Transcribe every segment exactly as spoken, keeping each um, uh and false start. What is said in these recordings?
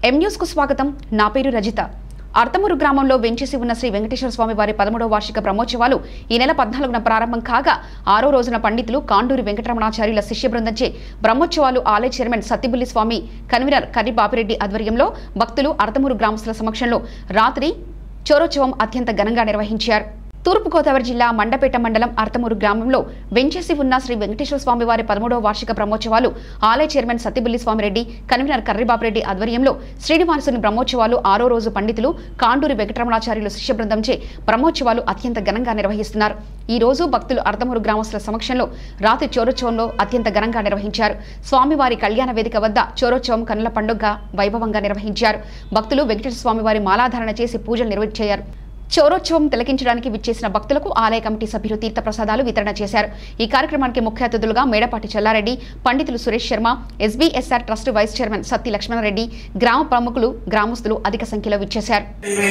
M news కు స్వాగతం. నా పేరు రజిత. అర్తమూరు గ్రామంలో వెంచేసి ఉన్న శ్రీ వెంకటేశ్వర స్వామి వారి పదమూడవ వార్షిక బ్రహ్మోత్సవాలు ఈ నెల పద్నాలుగున ప్రారంభం కాగా ఆరో రోజున పండితులు కాండూరి వెంకటరమణాచార్యుల శిష్య బృందంచే బ్రహ్మోత్సవాలు ఆలయ చైర్మన్ సత్తిబుల్లి స్వామి, కన్వీనర్ కర్రి బాపిరెడ్డి ఆధ్వర్యంలో భక్తులు అర్తమూరు గ్రామస్తుల సమక్షంలో రాత్రి చోరోత్సవం అత్యంత ఘనంగా నిర్వహించారు. తూర్పుగోదావరి జిల్లా మండపేట మండలం అర్తమూరు గ్రామంలో వెంచేసి ఉన్న శ్రీ వెంకటేశ్వర స్వామి వారి పదమూడవ వార్షిక బ్రహ్మోత్సవాలు ఆలయ చైర్మన్ సత్తిబుల్లి స్వామిరెడ్డి, కన్వీనర్ కర్రి బాపిరెడ్డి ఆధ్వర్యంలో శ్రీనివాసుని బ్రహ్మోత్సవాలు ఆరో రోజు పండితులు కాండూరి వెంకటరమణాచార్యుల శిష్య బృందంచే బ్రహ్మోత్సవాలు అత్యంత ఘనంగా నిర్వహిస్తున్నారు. ఈ రోజు భక్తులు అర్తమూరు గ్రామస్తుల సమక్షంలో రాత్రి చోరోత్సవంలో అత్యంత ఘనంగా నిర్వహించారు. స్వామివారి కళ్యాణ వేదిక వద్ద చోరోత్సవం కన్నుల పండుగ వైభవంగా నిర్వహించారు. భక్తులు వెంకటేశ్వర స్వామి వారి మాలాధారణ చేసి పూజలు నిర్వహించారు. చోరోత్సవం తిలకించడానికి విచ్చేసిన భక్తులకు ఆలయ కమిటీ సభ్యులు తీర్థప్రసాదాలు వితరణ చేశారు. ఈ కార్యక్రమానికి ముఖ్య అతిథులుగా మేడపాటి చెల్లారెడ్డి, పండితులు Suresh Sharma, SBSR trust vice chairman Satti Lakshmanareddy, గ్రామ ప్రముఖులు, గ్రామస్తులు అధిక సంఖ్యలో విచ్చేశారు.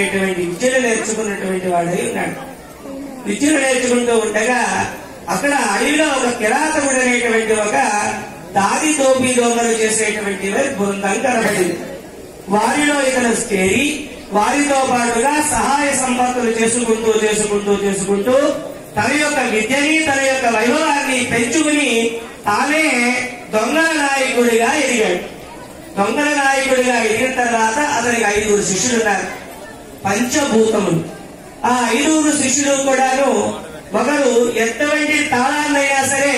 వారితో పాటుగా సహాయ సంపత్తులు చేసుకుంటూ చేసుకుంటూ చేసుకుంటూ తన యొక్క విద్యని, తన యొక్క వైభవాన్ని పెంచుకుని తానే దొంగల నాయకుడిగా ఎదిగాడు. దొంగల నాయకుడిగా ఎదిగిన తర్వాత అతనికి ఐదుగురు శిష్యులు ఉన్నారు, పంచభూతములు. ఆ ఐదుగురు శిష్యులు కూడాను ఒకరు ఎటువంటి తాళాన్నైనా సరే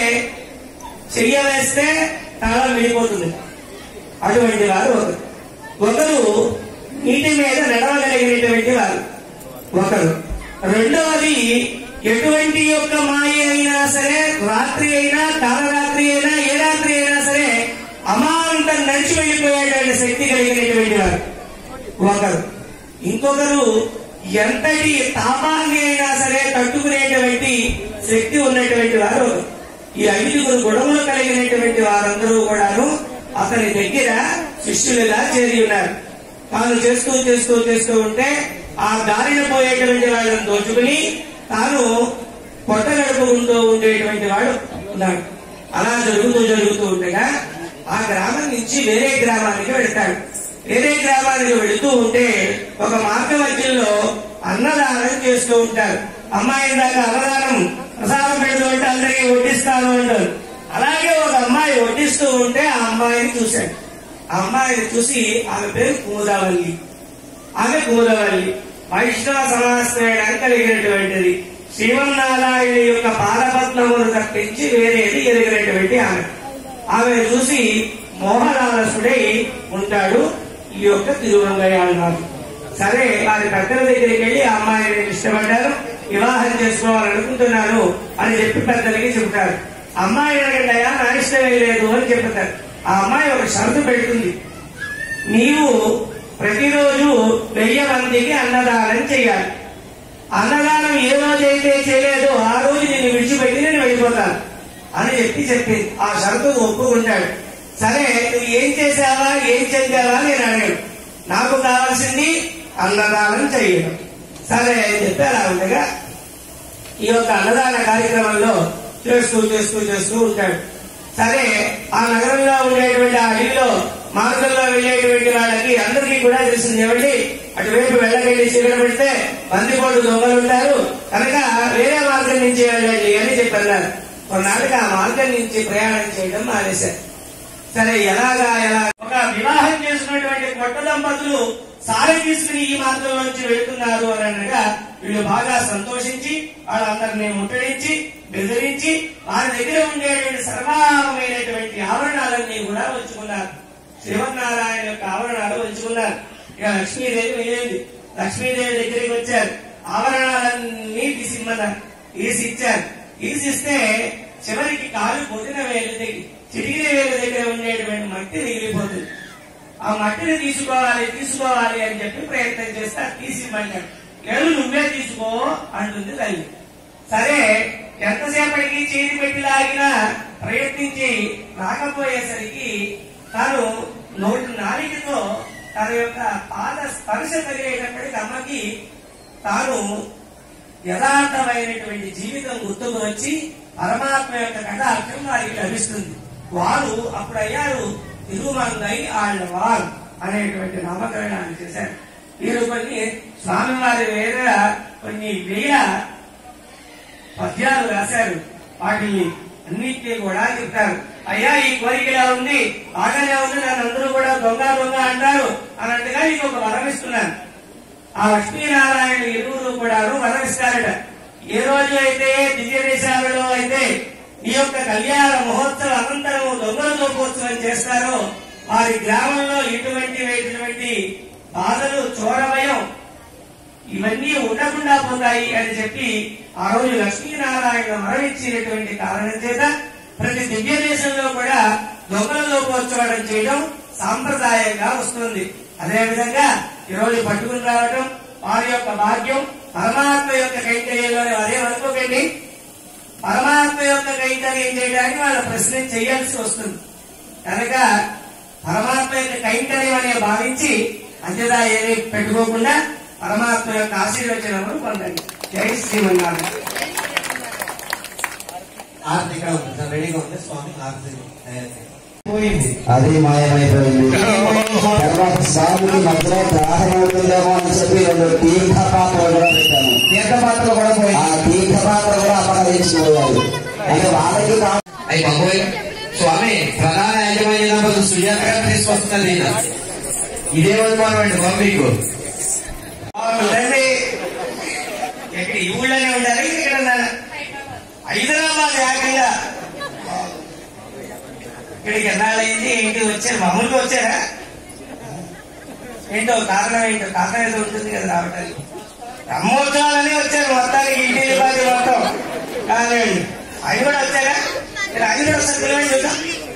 చెయ్యవేస్తే తాళం విడిపోతుంది, అటువంటి వారు ఒకరు. ఒకరు నీటి మీద నడవగలిగినటువంటి వారు ఒకరు. రెండవది, ఎటువంటి యొక్క మాయ అయినా సరే, రాత్రి అయినా కాలరాత్రి అయినా ఏ రాత్రి అయినా సరే అమాంతం నడిచి వెళ్ళిపోయేటువంటి శక్తి కలిగినటువంటి వారు ఒకరు. ఇంకొకరు, ఎంతటి తాపాన్ని అయినా సరే తట్టుకునేటువంటి శక్తి ఉన్నటువంటి వారు. ఈ ఐదుగురు గుణములు కలిగినటువంటి వారందరూ కూడాను అతని దగ్గర శిష్యులుగా చేరి ఉన్నారు. తాను చేస్తూ చేస్తూ చేస్తూ ఉంటే ఆ దారిన పోయేటువంటి వాళ్ళని దోచుకుని తాను పొట్ట గడుపుకుంటూ ఉండేటువంటి వాడు ఉన్నాడు. అలా జరుగుతూ జరుగుతూ ఉండగా ఆ గ్రామం నుంచి వేరే గ్రామానికి వెళ్తాడు. వేరే గ్రామానికి వెళుతూ ఉంటే ఒక మార్గ మధ్యలో అన్నదానం చేస్తూ ఉంటారు. అమ్మాయి దాకా అన్నదానం ప్రసాదం పెడుతూ ఉంటే అందరికీ వడ్డిస్తాను అంటారు. అలాగే ఒక అమ్మాయి వడ్డిస్తూ ఉంటే ఆ అమ్మాయిని చూశాడు. ఆ అమ్మాయిని చూసి, ఆమె పేరు కుముదవల్లి. ఆమె కుముదవల్లి వైష్ణవ సమాశ్రయానికి కలిగినటువంటిది. శ్రీమన్నారాయణ యొక్క పాదపద్మమును తప్పించి వేరేది ఎరిగినటువంటి ఆమె. ఆమె చూసి మోహనాలసుడై ఉంటాడు ఈ యొక్క తిరువంగయాళనాథుడు. సరే, వారి పెద్దల దగ్గరికి వెళ్లి ఆ అమ్మాయిని ఇష్టపడ్డారు, వివాహం చేసుకోవాలనుకుంటున్నాను అని చెప్పి పెద్దలకి చెబుతారు. అమ్మాయి అడగండియా, నా ఇష్టమే లేదు అని చెప్తారు. ఆ అమ్మాయి ఒక షరతు పెడుతుంది, నీవు ప్రతిరోజు వెయ్యి మందికి అన్నదానం చేయాలి. అన్నదానం ఏ రోజైతే చేయలేదో ఆ రోజు నేను విడిచిపెట్టి నేను వెళ్ళిపోతాను అని చెప్పి చెప్పింది. ఆ షరతు ఒప్పుకుంటాడు. సరే, నువ్వు ఏం చేసావా, ఏం చెందావా నేను అడగను, నాకు కావాల్సింది అన్నదానం చేయడం. సరే అని చెప్పి అలా ఉండగా ఈ యొక్క అన్నదాన కార్యక్రమంలో చేస్తూ చేస్తూ చేస్తూ ఉంటాడు. సరే, ఆ నగరంలో ఉండేటువంటి ఆ అడవిలో మార్గంలో వెళ్లేటువంటి వాళ్ళకి అందరికీ కూడా తెలిసింది, ఏమండి అటువైపు వెళ్ళకండి, చీకటి పెడితే బందిపోటు దొంగలు ఉంటారు కనుక వేరే మార్గం నుంచి వెళ్ళండి అని చెప్పన్నారు. కొన్నాళ్ళకి ఆ మార్గం నుంచి ప్రయాణం చేయడం మానేశారు. సరే, ఎలాగా ఎలా ఒక వివాహం చేసినటువంటి కొత్త దంపతులు సారి తీసుకుని ఈ మార్గం నుంచి వెళుతున్నారు అని అనగా వీళ్ళు బాగా సంతోషించి వాళ్ళందరినీ ముట్టడించి బెదిరించి వారి దగ్గర ఉండేటువంటి సర్వమైనటువంటి ఆవరణాలన్నీ కూడా ఉంచుకున్నారు. శ్రీమన్నారాయణ యొక్క ఆవరణాలు ఉంచుకున్నారు. ఇక లక్ష్మీదేవి వెళ్ళింది. లక్ష్మీదేవి దగ్గరికి వచ్చారు. ఆవరణాలన్నీ తీసిమ్మన్నారు. తీసి ఇచ్చారు. తీసిస్తే చివరికి కాలు పొదిన వేలు దగ్గర, చిటికిన వేలు దగ్గర ఉండేటువంటి మట్టి మిగిలిపోతుంది. ఆ మట్టిని తీసుకోవాలి తీసుకోవాలి అని చెప్పి ప్రయత్నం చేస్తే తీసిమ్మన్నాడు. లేదు, నువ్వే తీసుకో అంటుంది తల్లి. సరే, ఎంతసేపటికి చేతి పెట్టి లాగినా ప్రయత్నించి రాకపోయేసరికి తాను నోటి నాలికతో తన యొక్క పాద స్పర్శ కలిగేటప్పటికి అమ్మకి తాను యథార్థమైనటువంటి జీవితం గుర్తుకు వచ్చి పరమాత్మ యొక్క కటాక్షం వారికి లభిస్తుంది. వారు అప్పుడయ్యారు తిరుమంగై ఆళ్లవారు. అనేటువంటి నామకరణాన్ని చేశారు. వీరు కొన్ని స్వామివారి మీద కొన్ని వేల పద్యాలు రాశారు. వాటిని అన్నిటినీ కూడా చెప్తారు. అయ్యా ఈ కోరిక ఇలా ఉంది, బాగానే ఉంది, నన్ను అందరూ కూడా దొంగ దొంగ అంటారు అన్నట్టుగా నీకు ఒక వరం ఇస్తున్నాను. ఆ లక్ష్మీనారాయణ ఇరువురు కూడా వరం ఇస్తారట. ఏ రోజు అయితే దివ్య దేశాలలో అయితే ఈ యొక్క కళ్యాణ మహోత్సవ అనంతరము దొంగల దోపోత్సవం చేస్తారో వారి గ్రామంలో ఇటువంటి ఇటువంటి బాధలు, చోరభయం ఇవన్నీ ఉండకుండా పోతాయి అని చెప్పి ఆ రోజు లక్ష్మీనారాయణ మరణించినటువంటి కారణం చేత ప్రతి దివ్య దేశంలో కూడా దొంగల లోపోత్సవం చేయడం సాంప్రదాయంగా వస్తుంది. అదేవిధంగా ఈ రోజు పట్టుకుని రావడం వారి యొక్క భాగ్యం. పరమాత్మ యొక్క కైంకర్యంలోనే అదేమనుకోకండి, పరమాత్మ యొక్క కైంకర్యం చేయడానికి వాళ్ళ ప్రశ్న చేయాల్సి వస్తుంది. కనుక పరమాత్మ యొక్క కైంకర్యం అనే భావించి అంతేదా ఏమీ పెట్టుకోకుండా పరమాత్మ యొక్క ఆశీర్వచనములు పొందండి. జై శ్రీమన్నారాయణ. ఆర్తి ఇక్కడ ఉంది సార్, రెడీగా ఉంది. స్వామి ఆర్తి పోయింది, అది మాయమైపోయింది. తర్వాత స్వామికి మధ్యలో దాహం అవుతుందేమో అని చెప్పి రెండు తీర్థ పాత్రలు కూడా పెట్టాను. తీర్థ పాత్రలు కూడా పోయి ఆ తీర్థ పాత్ర కూడా అపహరించుకోవాలి. అంటే వాళ్ళకి అయ్యి బాబోయ్ స్వామి ప్రధాన యాజమాన్య సుజాత గారు తీసుకొస్తుంది. ఇదేమనుమానం అండి బాబు మీకు? ఇక్కడ ఈ ఊళ్ళోనే ఉండాలి, ఇక్కడ ఉండాలి. హైదరాబాద్ ఏకంగా ఇక్కడికి ఎన్నాళ్ళైంది ఏంటి వచ్చారు? మామూలుగా వచ్చారా ఏంటో? కారణం ఏంటో, కారణం ఏదో ఉంటుంది కదా రావటానికి. బ్రహ్మోత్సవాలని వచ్చారు మొత్తానికి, ఇంటి బాధ్యత మొత్తం కానివ్వండి. అవి కూడా వచ్చారా? మీరు అవి కూడా వస్తారు, పిల్లలు చూద్దాం.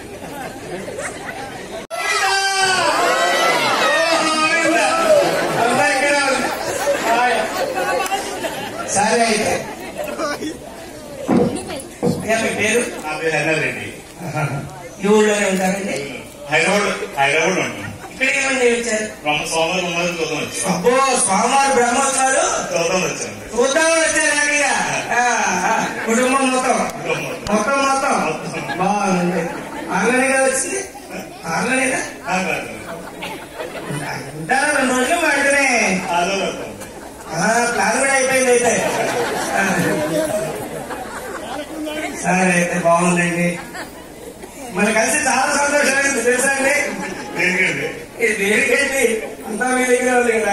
సరే అయితే మీ పేరు? నా పేరు ఎన్నరెడ్డి. ఈ ఊళ్ళోనే ఉంటారండి? హైదరాబాద్ హైదరాబాద్ ఉంటాం. ఇక్కడికి ఏమండి వచ్చారు? సోమవారం బ్రహ్మోత్సవం చూద్దాం వచ్చాం. అబ్బో, స్వామివారి బ్రహ్మోత్సవాలు చూద్దాం వచ్చాం. చూద్దామని వచ్చారు. కుటుంబం మొత్తం మొత్తం మొత్తం బాగుంది. ఆన్లైన్గా వచ్చింది, ఆన్లైన్గా ఉంటారా రెండు రోజులు వాటినే ప్లాన్ కూడా అయిపోయింది. అయితే సరే అయితే బాగుందండి. మన కలిసి చాలా సంతోషమైంది తెలుసా అండి. ఇది దేనికేంటి అంతా మీ దగ్గర ఉంది కదా,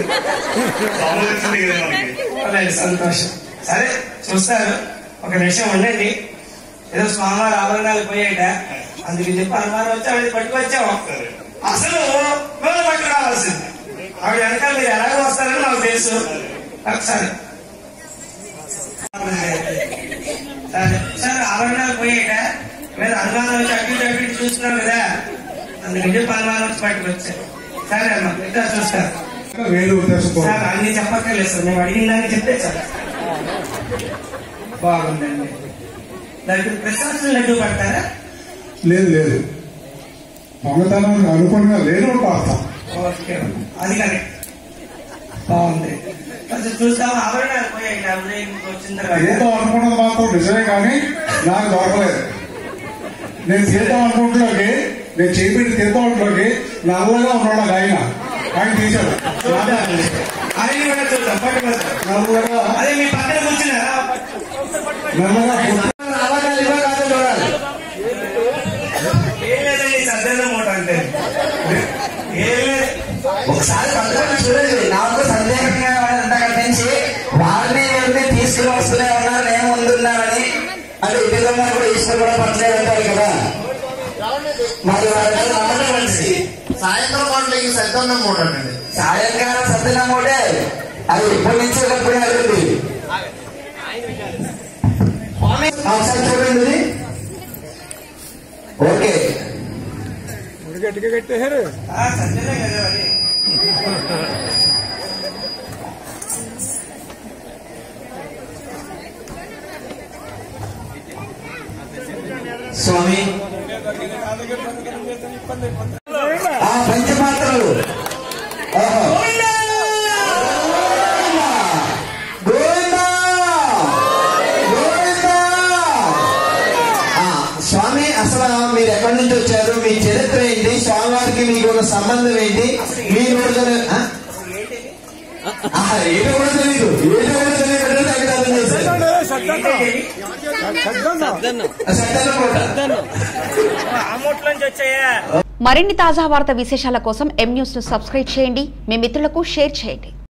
ఇంటికి సంతోషం. సరే చూస్తారు. ఒక విషయం ఉండండి, ఏదో స్వామివారి ఆభరణాలు పోయాట, అందుకని చెప్పి అనుమానం వచ్చి ఆవిడ పట్టుకొచ్చాం. అసలు మేము పట్టు రావాల్సింది. ఆవిడ వెనకాల మీరు ఎలాగో వస్తారని నాకు తెలుసు. ఒకసారి సరే సార్, ఆభరణాలు పోయాట, మీరు అనుమానం వచ్చి అటు అటు చూస్తున్నాం కదా, అందుకని చెప్పి అనుమానం వచ్చి పట్టుకొచ్చారు. సరే అమ్మా, ఇట్లా చూస్తారు సార్. అన్ని చెప్పక్కర్లేదు సార్, మేము అడిగిన దాన్ని చెప్తే సార్ బాగుందండి. దానికి ప్రశాంతం లడ్డు పడతారా? లేదు లేదు, దొంగతనం అనుకున్నా లేదు పడతాం. ఓకే, అది కానీ బాగుంది. కొంచెం చూస్తాము. ఆభరణాలు పోయాయి వచ్చిన తర్వాత. ఏదో అనుకున్నది మాత్రం నిజమే, కానీ నాకు దొరకలేదు. నేను తీర్థం అనుకుంటులోకి, నేను చేపెట్టి తీర్థంలోకి నల్లగా ఉన్నాడు ఆయన, ఆయన తీశాడు. ఆయన కూడా చూద్దాం, పట్టుకొస్తాం. నల్లగా అదే మీ పక్కన కూర్చున్నారా? నల్లగా అబద్ధాలు ఇవ్వ కాదు చూడాలి. ఏం లేదండి, సద్దెల మూట అంటే ఏం లేదు. ఒకసారి పక్కన చూడండి. నాకు సందేహంగా కనిపించి వాళ్ళని ఎవరిని తీసుకుని వస్తూనే ఉన్నారు, నేను ముందున్నారని. అంటే ఈ విధంగా కూడా ఈశ్వరు కూడా పట్టలేదు అంటారు కదా. మరి నమ్మకం మంచిది. సాయంత్రం పాటలు ఈ సద్దన్నం మూట అండి. సాయంకాలం సత్యన మూటే అది ఇప్పటి నుంచి ఒకప్పుడు అవుతుంది. ఒకసారి చూడండి. ఓకే, గట్టిగా కట్టేశారు. సద్దెలే కదా అది. స్వామి ఆ పంచపాత్రలు స్వామి అసలు మీరు ఎక్కడి నుంచి వచ్చారు, మీ చరిత్ర ఏంటి, స్వామివారికి మీకు ఉన్న సంబంధం ఏంటి, మీ నోటితో ఏదో కూడా తెలియదు, ఏదో కూడా తెలియదు అర్థం చేశారు. మరిన్ని తాజా వార్త విశేషాల కోసం ఎం న్యూస్ ను సబ్స్క్రైబ్ చేయండి, మీ మిత్రులకు షేర్ చేయండి.